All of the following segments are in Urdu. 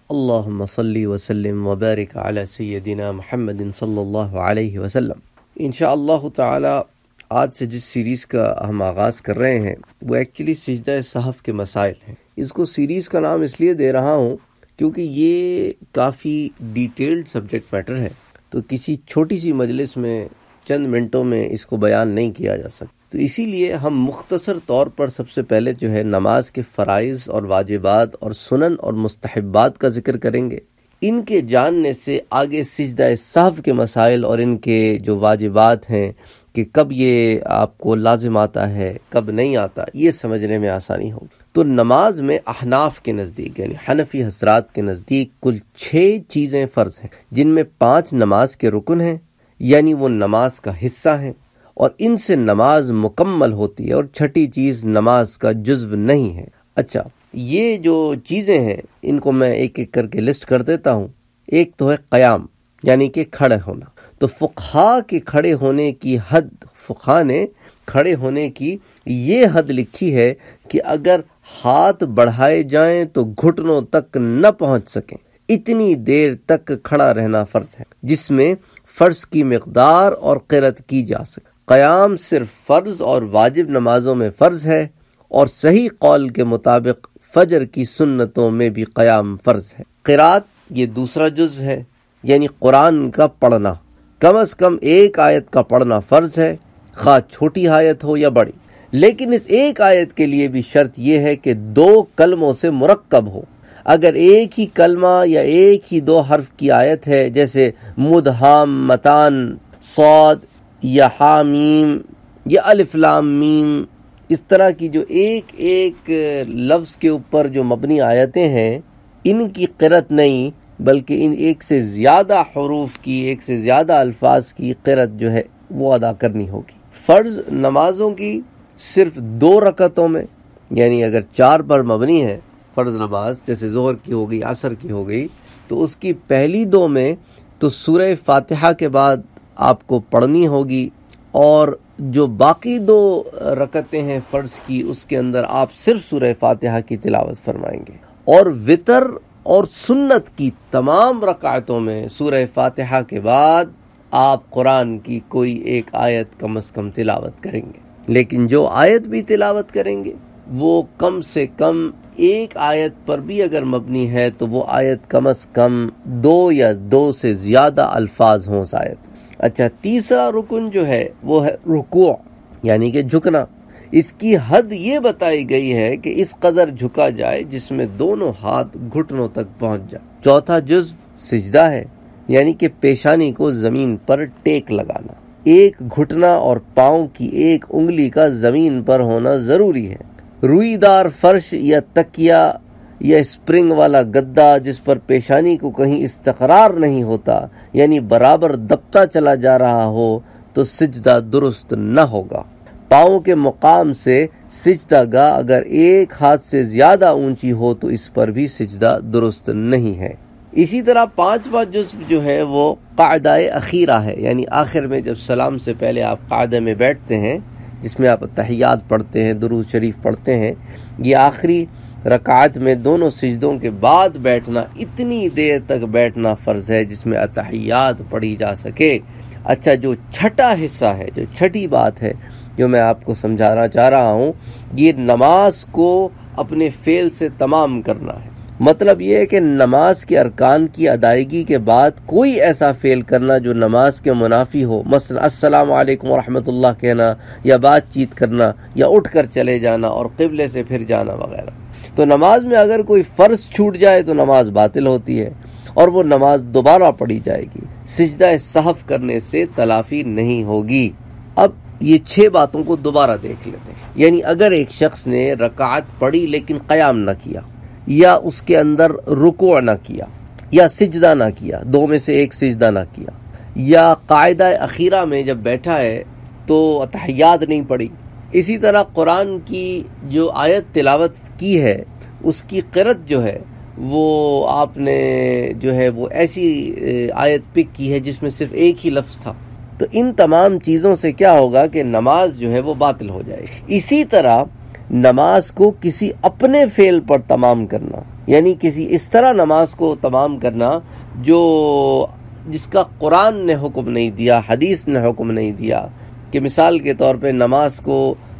اللہم صلی وسلم وبارک علی سیدنا محمد صلی اللہ علیہ وسلم۔ انشاءاللہ تعالی آج سے جس سیریز کا ہم آغاز کر رہے ہیں وہ ایکچولی سجدہ صحو کے مسائل ہیں۔ اس کو سیریز کا نام اس لیے دے رہا ہوں کیونکہ یہ کافی ڈیٹیلڈ سبجیکٹ میٹر ہے، تو کسی چھوٹی سی مجلس میں چند منٹوں میں اس کو بیان نہیں کیا جا سکتا، تو اسی لیے ہم مختصر طور پر سب سے پہلے جو ہے نماز کے فرائض اور واجبات اور سنن اور مستحبات کا ذکر کریں گے۔ ان کے جاننے سے آگے سجدہ سہو کے مسائل اور ان کے جو واجبات ہیں کہ کب یہ آپ کو لازم آتا ہے کب نہیں آتا، یہ سمجھنے میں آسانی ہوگی۔ تو نماز میں احناف کے نزدیک یعنی حنفی حضرات کے نزدیک کل 6 چیزیں فرض ہیں، جن میں 5 نماز کے رکن ہیں، یعنی وہ نماز کا حصہ ہیں اور ان سے نماز مکمل ہوتی ہے، اور 6ٹھی چیز نماز کا جزو نہیں ہے۔ اچھا، یہ جو چیزیں ہیں ان کو میں ایک ایک کر کے لسٹ کر دیتا ہوں۔ ایک تو ہے قیام، یعنی کہ کھڑے ہونا۔ تو فقہا کے کھڑے ہونے کی حد، فقہا نے کھڑے ہونے کی یہ حد لکھی ہے کہ اگر ہاتھ بڑھائے جائیں تو گھٹنوں تک نہ پہنچ سکیں، اتنی دیر تک کھڑا رہنا فرض ہے، جس میں فرض کی مقدار اور قرأت کی جا سکے۔ قیام صرف فرض اور واجب نمازوں میں فرض ہے، اور صحیح قول کے مطابق فجر کی سنتوں میں بھی قیام فرض ہے۔ قرأت یہ دوسرا جزو ہے، یعنی قرآن کا پڑھنا، کم از کم 1 آیت کا پڑھنا فرض ہے، خواہ چھوٹی آیت ہو یا بڑی، لیکن اس 1 آیت کے لیے بھی شرط یہ ہے کہ 2 کلموں سے مرکب ہو۔ اگر ایک ہی کلمہ یا ایک ہی 2 حرف کی آیت ہے، جیسے مدھامتان، صاد یا حامیم یا الف لام میم، اس طرح کی جو ایک لفظ کے اوپر جو مبنی آیتیں ہیں، ان کی قرأت نہیں بلکہ ان ایک سے زیادہ حروف کی، ایک سے زیادہ الفاظ کی قرأت جو ہے وہ ادا کرنی ہوگی۔ فرض نمازوں کی صرف 2 رکعتوں میں، یعنی اگر 4 پر مبنی ہے فرض نماز، جیسے ظہر کی ہو گئی، عصر کی ہو گئی، تو اس کی پہلی 2 میں تو سورہ فاتحہ کے بعد آپ کو پڑھنی ہوگی، اور جو باقی 2 رکعتیں ہیں فرض کی، اس کے اندر آپ صرف سورہ فاتحہ کی تلاوت فرمائیں گے، اور وتر اور سنت کی تمام رکعتوں میں سورہ فاتحہ کے بعد آپ قرآن کی کوئی 1 آیت کم از کم تلاوت کریں گے، لیکن جو آیت بھی تلاوت کریں گے وہ کم سے کم 1 آیت پر بھی اگر مبنی ہے تو وہ آیت کم از کم 2 یا 2 سے زیادہ الفاظ ہوں اس آیت۔ اچھا، تیسرا رکن جو ہے وہ ہے رکوع، یعنی کہ جھکنا۔ اس کی حد یہ بتائی گئی ہے کہ اس قدر جھکا جائے جس میں دونوں ہاتھ گھٹنوں تک پہنچ جائے۔ چوتھا جزو سجدہ ہے، یعنی کہ پیشانی کو زمین پر ٹیک لگانا، ایک گھٹنا اور پاؤں کی 1 انگلی کا زمین پر ہونا ضروری ہے۔ روئی دار فرش یا تکیہ یا اسپرنگ والا گدا جس پر پیشانی کو کہیں استقرار نہیں ہوتا، یعنی برابر دبتا چلا جا رہا ہو، تو سجدہ درست نہ ہوگا۔ پاؤں کے مقام سے سجدہ گاہ اگر 1 ہاتھ سے زیادہ اونچی ہو تو اس پر بھی سجدہ درست نہیں ہے۔ اسی طرح 5واں جزو جو ہے وہ قاعدہ اخیرہ ہے، یعنی آخر میں جب سلام سے پہلے آپ قاعدے میں بیٹھتے ہیں، جس میں آپ تحیات پڑھتے ہیں، درود شریف پڑھتے ہیں، یہ آخری رکعت میں دونوں سجدوں کے بعد بیٹھنا، اتنی دیر تک بیٹھنا فرض ہے جس میں تحیات پڑھی جا سکے۔ اچھا، جو 6ٹھا حصہ ہے، جو 6ٹھی بات ہے جو میں آپ کو سمجھانا چاہ رہا ہوں، یہ نماز کو اپنے فعل سے تمام کرنا ہے۔ مطلب یہ ہے کہ نماز کے ارکان کی ادائیگی کے بعد کوئی ایسا فعل کرنا جو نماز کے منافی ہو، مثلا السلام علیکم ورحمۃ اللہ کہنا، یا بات چیت کرنا، یا اٹھ کر چلے جانا اور قبلے سے پھر جانا وغیرہ۔ تو نماز میں اگر کوئی فرض چھوٹ جائے تو نماز باطل ہوتی ہے اور وہ نماز دوبارہ پڑھی جائے گی، سجدہ سہو کرنے سے تلافی نہیں ہوگی۔ اب یہ 6 باتوں کو دوبارہ دیکھ لیتے ہیں۔ یعنی اگر ایک شخص نے رکعت پڑھی لیکن قیام نہ کیا، یا اس کے اندر رکوع نہ کیا، یا سجدہ نہ کیا، 2 میں سے 1 سجدہ نہ کیا، یا قاعدہ اخیرہ میں جب بیٹھا ہے تو تحیات نہیں پڑھی، اسی طرح قرآن کی جو آیت تلاوت کی ہے اس کی قرأت جو ہے وہ آپ نے جو ہے وہ ایسی آیت پک کی ہے جس میں صرف 1 ہی لفظ تھا، تو ان تمام چیزوں سے کیا ہوگا کہ نماز جو ہے وہ باطل ہو جائے گی۔ اسی طرح نماز کو کسی اپنے فعل پر تمام کرنا، یعنی کسی اس طرح نماز کو تمام کرنا جس کا قرآن نے حکم نہیں دیا، حدیث نے حکم نہیں دیا، کہ مثال کے طور پہ نماز کو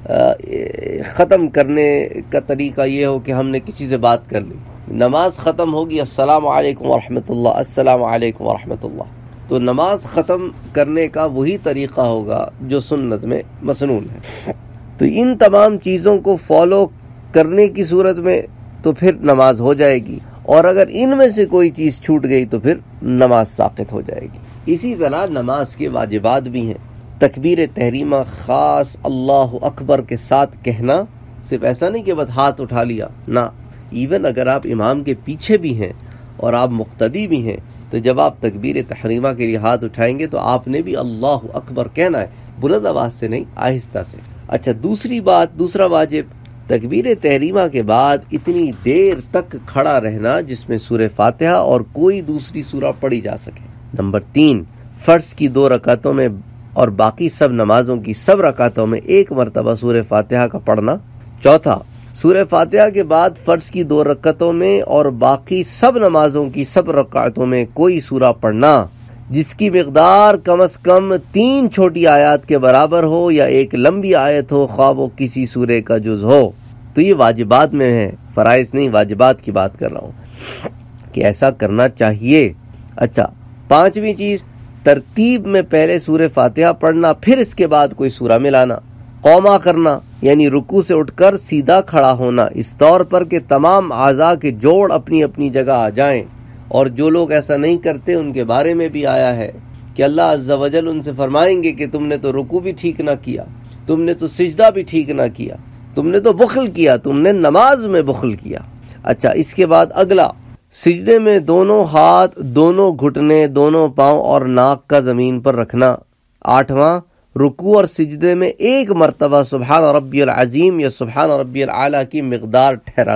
ختم کرنے کا طریقہ یہ ہو کہ ہم نے کسی سے بات کر لی، نماز ختم ہوگی السلام علیکم ورحمۃ اللہ، السلام علیکم ورحمۃ اللہ، تو نماز ختم کرنے کا وہی طریقہ ہوگا جو سنت میں مسنون ہے۔ تو ان تمام چیزوں کو فالو کرنے کی صورت میں تو پھر نماز ہو جائے گی، اور اگر ان میں سے کوئی چیز چھوٹ گئی تو پھر نماز ساقط ہو جائے گی۔ اسی طرح نماز کے واجبات بھی ہیں۔ تکبیر تحریمہ خاص اللہ اکبر کے ساتھ کہنا، صرف ایسا نہیں کہ بس ہاتھ اٹھا لیا، نہ، ایون اگر آپ امام کے پیچھے بھی ہیں اور آپ مقتدی بھی ہیں تو جب آپ تکبیر تحریمہ کے لیے ہاتھ اٹھائیں گے تو آپ نے بھی اللہ اکبر کہنا ہے، بلند آواز سے نہیں، آہستہ سے۔ اچھا، دوسرا واجب تکبیر تحریمہ کے بعد اتنی دیر تک کھڑا رہنا جس میں سورہ فاتحہ اور کوئی دوسری سورہ پڑھی جا سکے۔ نمبر 3، فرض کی 2 رکعتوں میں اور باقی سب نمازوں کی سب رکعتوں میں 1 مرتبہ سورہ فاتحہ کا پڑھنا۔ چوتھا، سورہ فاتحہ کے بعد فرض کی 2 رکعتوں میں اور باقی سب نمازوں کی سب رکعتوں میں کوئی سورہ پڑھنا جس کی مقدار کم از کم 3 چھوٹی آیات کے برابر ہو یا 1 لمبی آیت ہو، خواہ وہ کسی سورے کا جز ہو۔ تو یہ واجبات میں ہے، فرائض نہیں، واجبات کی بات کر رہا ہوں کہ ایسا کرنا چاہیے۔ اچھا، 5ویں چیز، ترتیب میں پہلے سورہ فاتحہ پڑھنا، پھر اس کے بعد کوئی سورہ ملانا۔ قوما کرنا یعنی رکوع سے اٹھ کر سیدھا کھڑا ہونا، اس طور پر کہ تمام اعضاء کے جوڑ اپنی اپنی جگہ آ جائیں، اور جو لوگ ایسا نہیں کرتے ان کے بارے میں بھی آیا ہے کہ اللہ عز و جل ان سے فرمائیں گے کہ تم نے تو رکوع بھی ٹھیک نہ کیا، تم نے تو سجدہ بھی ٹھیک نہ کیا، تم نے تو بخل کیا، تم نے نماز میں بخل کیا۔ اچھا، اس کے بعد اگلا، سجدے میں دونوں ہاتھ، دونوں گھٹنے، دونوں پاؤں اور ناک کا زمین پر رکھنا۔ 8واں، رکوع اور سجدے میں 1 مرتبہ سبحان ربی العظیم یا سبحان ربی الاعلیٰ کی مقدار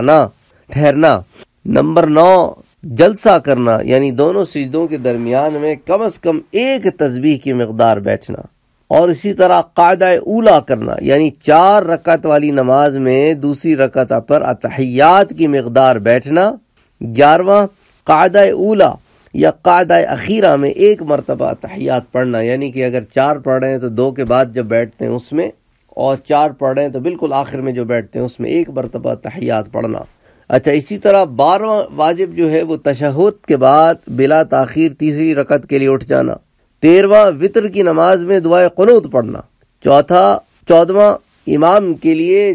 ٹھہرنا۔ نمبر 9، جلسہ کرنا یعنی دونوں سجدوں کے درمیان میں کم از کم 1 تسبیح کی مقدار بیٹھنا، اور اسی طرح قاعدہ اولا کرنا یعنی 4 رکعت والی نماز میں دوسری رکعت پر اتحیات کی مقدار بیٹھنا۔ 11واں، قاعدہ اولا یا قاعدہ اخیرہ میں 1 مرتبہ تحیات پڑھنا، یعنی کہ اگر 4 پڑھ رہے ہیں تو 2 کے بعد جب بیٹھتے ہیں اس میں، اور 4 پڑھ رہے ہیں تو بالکل آخر میں جو بیٹھتے ہیں اس میں 1 مرتبہ تحیات پڑھنا۔ اچھا، اسی طرح 12واں واجب جو ہے وہ تشہد کے بعد بلا تاخیر تیسری رکعت کے لیے اٹھ جانا۔ 13واں، وطر کی نماز میں دعائے قنوت پڑھنا۔ 14واں، امام کے لیے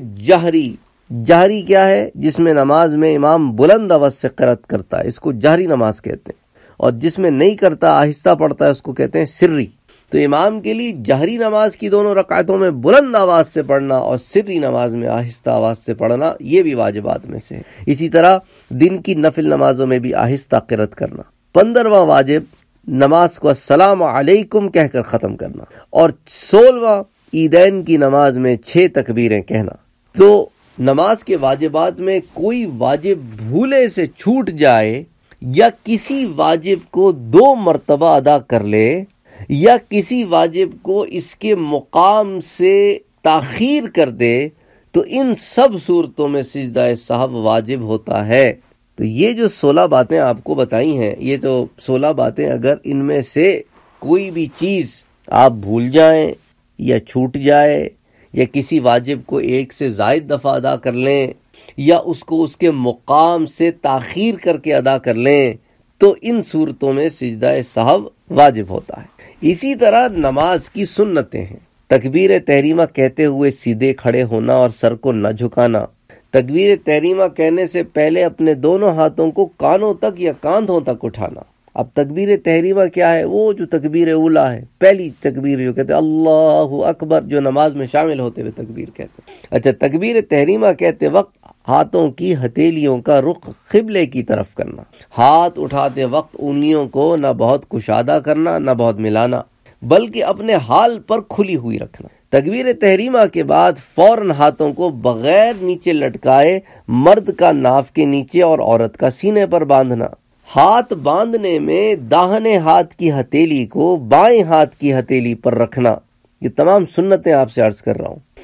جہری کیا ہے؟ جس میں نماز میں امام بلند آواز سے قرأت کرتا ہے، اس کو جہری نماز کہتے ہیں، اور جس میں نہیں کرتا، آہستہ پڑھتا ہے، اس کو کہتے ہیں سری۔ تو امام کے لیے جہری نماز کی دونوں رکعتوں میں بلند آواز سے پڑھنا اور سری نماز میں آہستہ آواز سے پڑھنا، یہ بھی واجبات میں سے ہے۔ اسی طرح دن کی نفل نمازوں میں بھی آہستہ قرأت کرنا۔ 15واں واجب، نماز کو السلام علیکم کہہ کر ختم کرنا، اور 16واں، عیدین کی نماز میں 6 تکبیریں کہنا۔ تو نماز کے واجبات میں کوئی واجب بھولے سے چھوٹ جائے یا کسی واجب کو 2 مرتبہ ادا کر لے یا کسی واجب کو اس کے مقام سے تاخیر کر دے تو ان سب صورتوں میں سجدہ سہو واجب ہوتا ہے۔ تو یہ جو 16 باتیں آپ کو بتائی ہیں، یہ جو 16 باتیں اگر ان میں سے کوئی بھی چیز آپ بھول جائیں یا چھوٹ جائے یا کسی واجب کو 1 سے زائد دفعہ ادا کر لیں یا اس کو اس کے مقام سے تاخیر کر کے ادا کر لیں تو ان صورتوں میں سجدہ سہو واجب ہوتا ہے۔ اسی طرح نماز کی سنتیں ہیں، تکبیر تحریمہ کہتے ہوئے سیدھے کھڑے ہونا اور سر کو نہ جھکانا، تکبیر تحریمہ کہنے سے پہلے اپنے دونوں ہاتھوں کو کانوں تک یا کاندھوں تک اٹھانا۔ اب تکبیر تحریمہ کیا ہے؟ وہ جو تکبیر اولا ہے، پہلی تکبیر جو کہتے ہیں اللہ اکبر، جو نماز میں شامل ہوتے ہوئے تکبیر کہتے ہیں۔ اچھا، تکبیر تحریمہ کہتے وقت ہاتھوں کی ہتھیلیوں کا رخ قبلے کی طرف کرنا، ہاتھ اٹھاتے وقت انگلیوں کو نہ بہت کشادہ کرنا نہ بہت ملانا، بلکہ اپنے حال پر کھلی ہوئی رکھنا۔ تکبیر تحریمہ کے بعد فوراً ہاتھوں کو بغیر نیچے لٹکائے مرد کا ناف کے نیچے اور عورت کا سینے پر باندھنا۔ ہاتھ باندھنے میں داہنے ہاتھ کی ہتھیلی کو بائیں ہاتھ کی ہتھیلی پر رکھنا۔ یہ تمام سنتیں آپ سے عرض کر رہا ہوں۔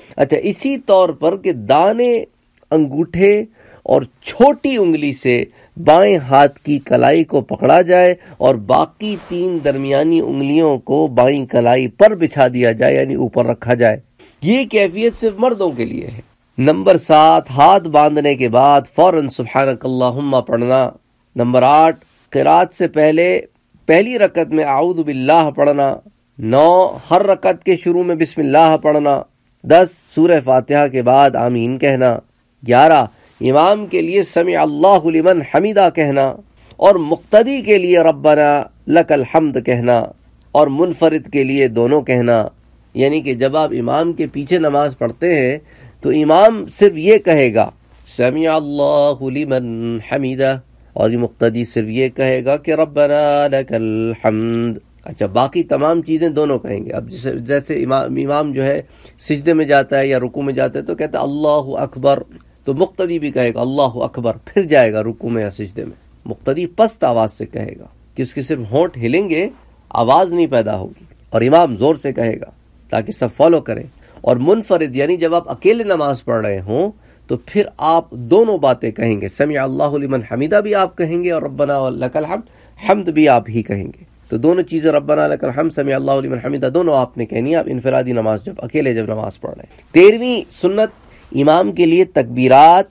اچھا، اسی طور پر کہ دانے انگوٹھے اور چھوٹی انگلی سے بائیں ہاتھ کی کلائی کو پکڑا جائے اور باقی 3 درمیانی انگلیوں کو بائیں کلائی پر بچھا دیا جائے، یعنی اوپر رکھا جائے۔ یہ کیفیت صرف مردوں کے لیے ہے۔ نمبر 7، ہاتھ باندھنے کے بعد فوراً سبحانک اللہم پڑھنا۔ نمبر 8، قرات سے پہلے پہلی رکعت میں اعوذ باللہ پڑھنا۔ 9، ہر رکعت کے شروع میں بسم اللہ پڑھنا۔ 10، سورہ فاتحہ کے بعد آمین کہنا۔ 11، امام کے لیے سمع اللہ لمن حمیدہ کہنا اور مقتدی کے لیے ربنا لک الحمد کہنا، اور منفرد کے لیے دونوں کہنا۔ یعنی کہ جب آپ امام کے پیچھے نماز پڑھتے ہیں تو امام صرف یہ کہے گا سمع اللہ لمن حمیدہ، اور یہ مقتدی صرف یہ کہے گا کہ ربنا لک الحمد۔ اچھا، باقی تمام چیزیں دونوں کہیں گے۔ اب جیسے امام جو ہے سجدے میں جاتا ہے یا رکوع میں جاتا ہے تو کہتا ہے اللہ اکبر، تو مقتدی بھی کہے گا اللہ اکبر، پھر جائے گا رکوع میں یا سجدے میں۔ مقتدی پست آواز سے کہے گا کہ اس کے صرف ہونٹ ہلیں گے، آواز نہیں پیدا ہوگی، اور امام زور سے کہے گا تاکہ سب فالو کریں۔ اور منفرد یعنی جب آپ اکیلے نماز پڑھ رہے ہوں تو پھر آپ دونوں باتیں کہیں گے، سمع اللہ لمن حمیدہ بھی آپ کہیں گے اور ربنا لک الحمد، حمد بھی آپ ہی کہیں گے۔ تو دونوں چیزیں ربنا لک الحمد، سمع اللہ لمن حمیدہ، دونوں آپ نے کہنی ہے۔ آپ انفرادی نماز جب نماز پڑھ رہے ہیں۔ 13ویں سنت، امام کے لیے تکبیرات،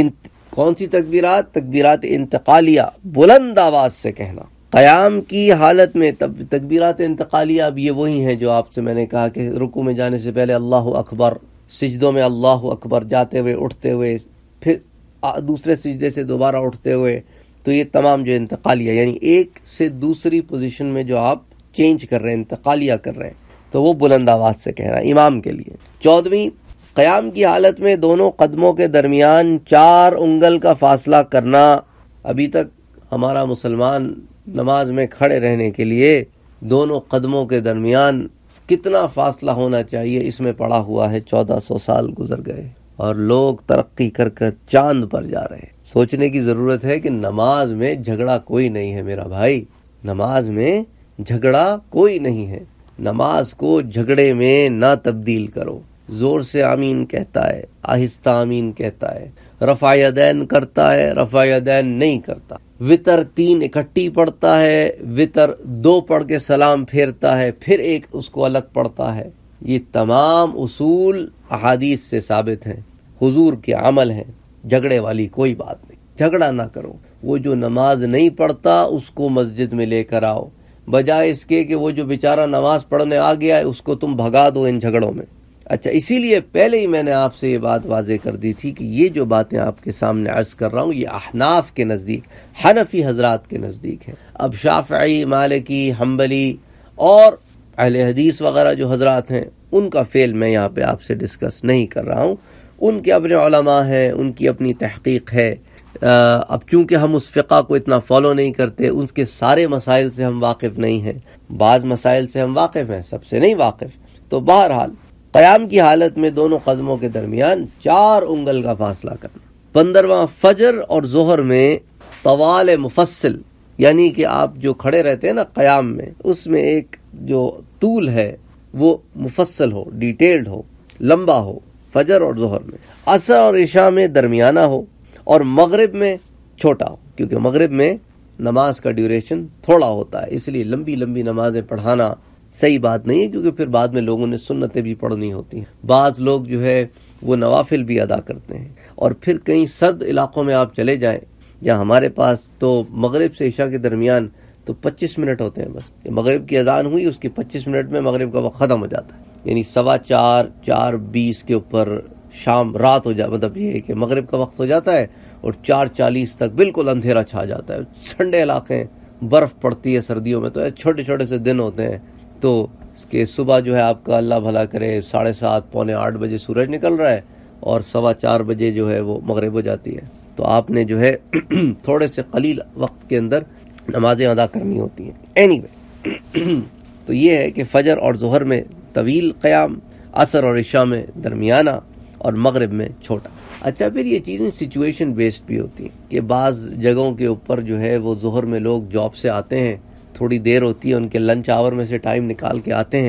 کون سی تکبیرات؟ تکبیرات انتقالیہ بلند آواز سے کہنا۔ قیام کی حالت میں تکبیرات انتقالیہ اب یہ وہی ہیں جو آپ سے میں نے کہا کہ رکوع میں جانے سے پہلے اللہ اکبر، سجدوں میں اللہ اکبر، جاتے ہوئے اٹھتے ہوئے، پھر دوسرے سجدے سے دوبارہ اٹھتے ہوئے، تو یہ تمام جو انتقالیہ یعنی ایک سے دوسری پوزیشن میں جو آپ چینج کر رہے ہیں، انتقالیہ کر رہے ہیں، تو وہ بلند آواز سے کہنا امام کے لیے۔ 14ویں، قیام کی حالت میں دونوں قدموں کے درمیان 4 انگل کا فاصلہ کرنا۔ ابھی تک ہمارا مسلمان نماز میں کھڑے رہنے کے لیے دونوں قدموں کے درمیان کتنا فاصلہ ہونا چاہیے اس میں پڑا ہوا ہے۔ 1400 سال گزر گئے اور لوگ ترقی کر کر چاند پر جا رہے ہیں۔ سوچنے کی ضرورت ہے کہ نماز میں جھگڑا کوئی نہیں ہے میرا بھائی، نماز میں جھگڑا کوئی نہیں ہے۔ نماز کو جھگڑے میں نہ تبدیل کرو۔ زور سے آمین کہتا ہے، آہستہ آمین کہتا ہے، رفع یدین کرتا ہے، رفع یدین نہیں کرتا، وطر 3 اکٹھی پڑھتا ہے، وطر 2 پڑھ کے سلام پھیرتا ہے، پھر ایک اس کو الگ پڑھتا ہے۔ یہ تمام اصول احادیث سے ثابت ہیں، حضور کے عمل ہیں، جھگڑے والی کوئی بات نہیں۔ جھگڑا نہ کرو، وہ جو نماز نہیں پڑھتا اس کو مسجد میں لے کر آؤ، بجائے اس کے کہ وہ جو بیچارہ نماز پڑھنے آ گیا ہے اس کو تم بھگا دو ان جھگڑوں میں۔ اچھا، اسی لیے پہلے ہی میں نے آپ سے یہ بات واضح کر دی تھی کہ یہ جو باتیں آپ کے سامنے عرض کر رہا ہوں یہ احناف کے نزدیک، حنفی حضرات کے نزدیک ہے۔ اب شافعی، مالکی، حنبلی اور اہل حدیث وغیرہ جو حضرات ہیں ان کا فعل میں یہاں پہ آپ سے ڈسکس نہیں کر رہا ہوں، ان کے اپنے علماء ہیں، ان کی اپنی تحقیق ہے۔ اب چونکہ ہم اس فقہ کو اتنا فالو نہیں کرتے، ان کے سارے مسائل سے ہم واقف نہیں ہیں، بعض مسائل سے ہم واقف ہیں، سب سے نہیں واقف۔ تو بہرحال قیام کی حالت میں دونوں قدموں کے درمیان 4 انگل کا فاصلہ کرنا۔ 15واں، فجر اور ظہر میں طوال مفصل، یعنی کہ آپ جو کھڑے رہتے ہیں نا قیام میں، اس میں ایک جو طول ہے وہ مفصل ہو، ڈیٹیلڈ ہو، لمبا ہو، فجر اور ظہر میں۔ عصر اور عشاء میں درمیانہ ہو اور مغرب میں چھوٹا ہو، کیونکہ مغرب میں نماز کا ڈیوریشن تھوڑا ہوتا ہے، اس لیے لمبی لمبی نمازیں پڑھانا صحیح بات نہیں ہے، کیونکہ پھر بعد میں لوگوں نے سنتیں بھی پڑھنی ہوتی ہیں۔ بعض لوگ جو ہے وہ نوافل بھی ادا کرتے ہیں، اور پھر کئی سرد علاقوں میں آپ چلے جائیں جہاں ہمارے پاس تو مغرب سے عشاء کے درمیان تو 25 منٹ ہوتے ہیں بس، مغرب کی اذان ہوئی اس کی 25 منٹ میں مغرب کا وقت ختم ہو جاتا ہے، یعنی 4:15 4:20 کے اوپر شام رات ہو جاتا، مطلب یہ ہے کہ مغرب کا وقت ہو جاتا ہے اور 4:40 تک بالکل اندھیرا چھا جاتا ہے۔ ٹھنڈے علاقے ہیں، برف پڑتی ہے سردیوں میں، تو چھوٹے چھوٹے سے دن ہوتے ہیں، تو اس کے صبح جو ہے آپ کا اللہ بھلا کرے 7:30 پونے 8 بجے سورج نکل رہا ہے اور 4:15 بجے جو ہے وہ مغرب ہو جاتی ہے، تو آپ نے جو ہے تھوڑے سے قلیل وقت کے اندر نمازیں ادا کرنی ہوتی ہیں۔ اینی تو یہ ہے کہ فجر اور ظہر میں طویل قیام، عصر اور عشاء میں درمیانہ اور مغرب میں چھوٹا۔ اچھا، پھر یہ چیزیں سچویشن بیسڈ بھی ہوتی ہیں کہ بعض جگہوں کے اوپر جو ہے وہ ظہر میں لوگ جاب سے آتے ہیں، تھوڑی دیر ہوتی ہے، ان کے لنچ آور میں سے ٹائم نکال کے آتے ہیں،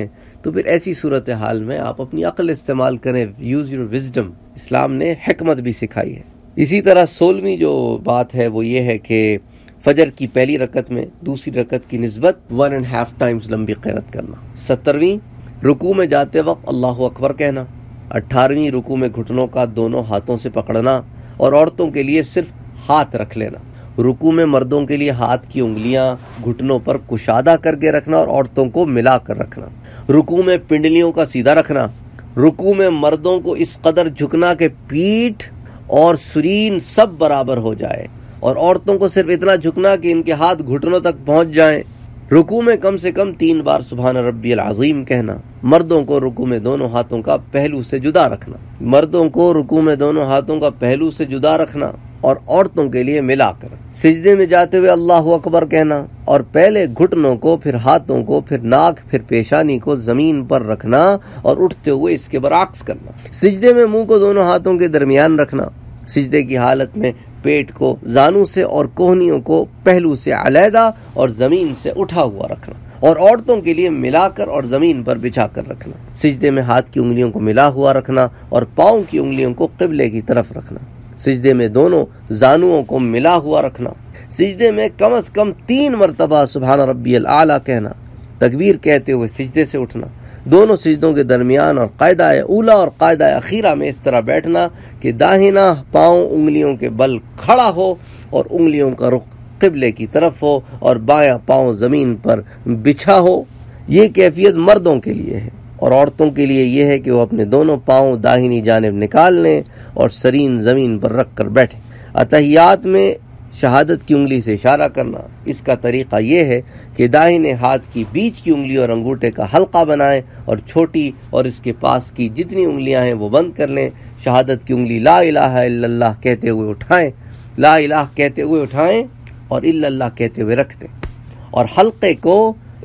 تو پھر ایسی صورتحال میں آپ اپنی عقل استعمال کریں، یوز یور وزڈم. اسلام نے حکمت بھی سکھائی ہے. اسی طرح 16ویں جو بات ہے وہ یہ ہے کہ فجر کی پہلی رکعت میں دوسری رکعت کی نسبت 1.5 ٹائمز لمبی قرات کرنا. 17ویں رکوع میں جاتے وقت اللہ اکبر کہنا. 18ویں رکوع میں گھٹنوں کا دونوں ہاتھوں سے پکڑنا اور عورتوں کے لیے صرف ہاتھ رکھ لینا. رکوع میں مردوں کے لیے ہاتھ کی انگلیاں گھٹنوں پر کشادہ کر کے رکھنا اور عورتوں کو ملا کر رکھنا. رکوع میں پنڈلیوں کا سیدھا رکھنا. رکوع میں مردوں کو اس قدر جھکنا کہ پیٹھ اور سرین سب برابر ہو جائے اور عورتوں کو صرف اتنا جھکنا کہ ان کے ہاتھ گھٹنوں تک پہنچ جائیں. رکوع میں کم سے کم 3 بار سبحان ربی العظیم کہنا. مردوں کو رکوع میں دونوں ہاتھوں کا پہلو سے جدا رکھنا. مردوں کو رکوع میں دونوں ہاتھوں کا پہلو سے جدا رکھنا اور عورتوں کے لیے ملا کر. سجدے میں جاتے ہوئے اللہ اکبر کہنا اور پہلے گھٹنوں کو، پھر ہاتھوں کو، پھر ناک، پھر پیشانی کو زمین پر رکھنا اور اٹھتے ہوئے اس کے برعکس کرنا. سجدے میں منہ کو دونوں ہاتھوں کے درمیان رکھنا. سجدے کی حالت میں پیٹ کو زانوں سے اور کوہنیوں کو پہلو سے علیحدہ اور زمین سے اٹھا ہوا رکھنا اور عورتوں کے لیے ملا کر اور زمین پر بچھا کر رکھنا. سجدے میں ہاتھ کی انگلیوں کو ملا ہوا رکھنا اور پاؤں کی انگلیوں کو قبلے کی طرف رکھنا. سجدے میں دونوں زانوؤں کو ملا ہوا رکھنا. سجدے میں کم از کم 3 مرتبہ سبحان ربی الاعلیٰ کہنا. تکبیر کہتے ہوئے سجدے سے اٹھنا. دونوں سجدوں کے درمیان اور قاعدہ اولا اور قاعدہ اخیرہ میں اس طرح بیٹھنا کہ داہنا پاؤں انگلیوں کے بل کھڑا ہو اور انگلیوں کا رخ قبلے کی طرف ہو اور بایاں پاؤں زمین پر بچھا ہو. یہ کیفیت مردوں کے لیے ہے اور عورتوں کے لیے یہ ہے کہ وہ اپنے دونوں پاؤں داہنی جانب نکال لیں اور سرین زمین پر رکھ کر بیٹھیں. اتحیات میں شہادت کی انگلی سے اشارہ کرنا. اس کا طریقہ یہ ہے کہ داہنے ہاتھ کی بیچ کی انگلی اور انگوٹھے کا حلقہ بنائیں اور چھوٹی اور اس کے پاس کی جتنی انگلیاں ہیں وہ بند کر لیں. شہادت کی انگلی لا الہ الا اللہ کہتے ہوئے اٹھائیں، لا الہ کہتے ہوئے اٹھائیں اور الا اللہ کہتے ہوئے رکھ دیں اور حلقے کو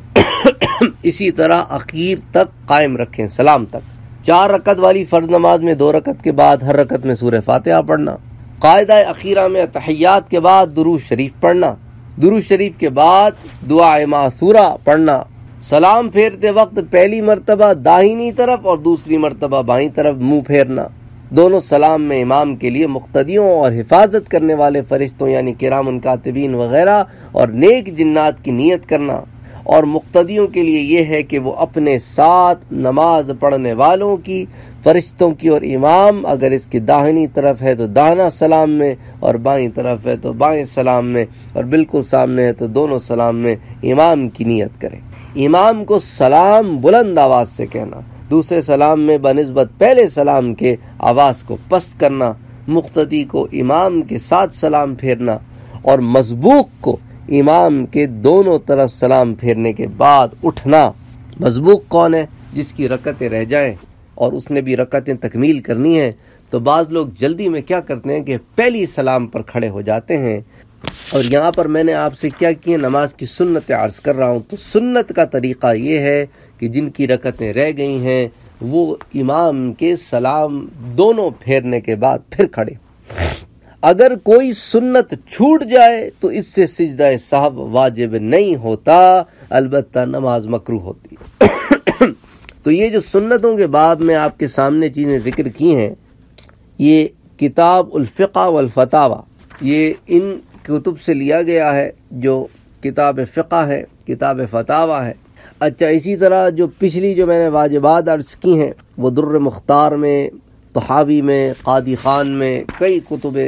اسی طرح اخیر تک قائم رکھیں سلام تک. 4 رکعت والی فرض نماز میں 2 رکعت کے بعد ہر رکعت میں سورہ فاتحہ پڑھنا. قاعدہ اخیرہ میں تحیات کے بعد درود شریف پڑھنا. درود شریف کے بعد دعائے معثورہ پڑھنا. سلام پھیرتے وقت پہلی مرتبہ داہنی طرف اور دوسری مرتبہ بائیں طرف منہ پھیرنا. دونوں سلام میں امام کے لیے مقتدیوں اور حفاظت کرنے والے فرشتوں یعنی کرام کاتبین وغیرہ اور نیک جنات کی نیت کرنا اور مقتدیوں کے لیے یہ ہے کہ وہ اپنے ساتھ نماز پڑھنے والوں کی، فرشتوں کی اور امام اگر اس کی داہنی طرف ہے تو داہنا سلام میں اور بائیں طرف ہے تو بائیں سلام میں اور بالکل سامنے ہے تو دونوں سلام میں امام کی نیت کریں. امام کو سلام بلند آواز سے کہنا. دوسرے سلام میں بنسبت پہلے سلام کے آواز کو پست کرنا. مقتدی کو امام کے ساتھ سلام پھیرنا اور مسبوق کو امام کے دونوں طرف سلام پھیرنے کے بعد اٹھنا. مسبوق کون ہے؟ جس کی رکعتیں رہ جائیں اور اس نے بھی رکعتیں تکمیل کرنی ہیں. تو بعض لوگ جلدی میں کیا کرتے ہیں کہ پہلی سلام پر کھڑے ہو جاتے ہیں. اور یہاں پر میں نے آپ سے کیا کیے نماز کی سنت عرض کر رہا ہوں. تو سنت کا طریقہ یہ ہے کہ جن کی رکعتیں رہ گئی ہیں وہ امام کے سلام دونوں پھیرنے کے بعد پھر کھڑے. اگر کوئی سنت چھوٹ جائے تو اس سے سجدہ سہو واجب نہیں ہوتا، البتہ نماز مکروہ ہوتی ہے. تو یہ جو سنتوں کے باب میں آپ کے سامنے چیزیں ذکر کی ہیں، یہ کتاب الفقہ والفتاوی یہ ان کتب سے لیا گیا ہے جو کتاب فقہ ہے، کتاب فتاوی ہے. اچھا، اسی طرح جو پچھلی جو میں نے واجبات عرض کی ہیں وہ در مختار میں، طحاوی میں، قاضی خان میں، کئی کتب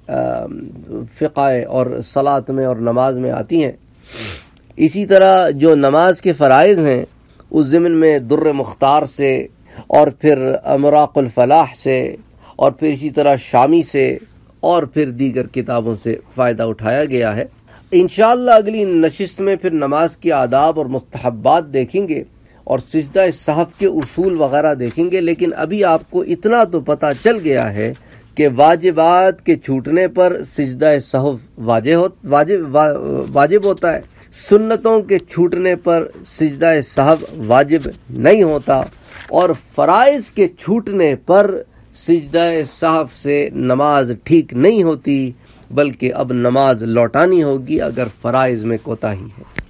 فقہ اور صلاۃ میں اور نماز میں آتی ہیں. اسی طرح جو نماز کے فرائض ہیں اس ضمن میں در مختار سے اور پھر مراق الفلاح سے اور پھر اسی طرح شامی سے اور پھر دیگر کتابوں سے فائدہ اٹھایا گیا ہے. انشاءاللہ اگلی نشست میں پھر نماز کی آداب اور مستحبات دیکھیں گے اور سجدہ سہو کے اصول وغیرہ دیکھیں گے. لیکن ابھی آپ کو اتنا تو پتہ چل گیا ہے کہ واجبات کے چھوٹنے پر سجدہ سہو واجب ہوتا ہے، سنتوں کے چھوٹنے پر سجدہ سہو واجب نہیں ہوتا اور فرائض کے چھوٹنے پر سجدہ سہو سے نماز ٹھیک نہیں ہوتی، بلکہ اب نماز لوٹانی ہوگی اگر فرائض میں کوتاہی ہے.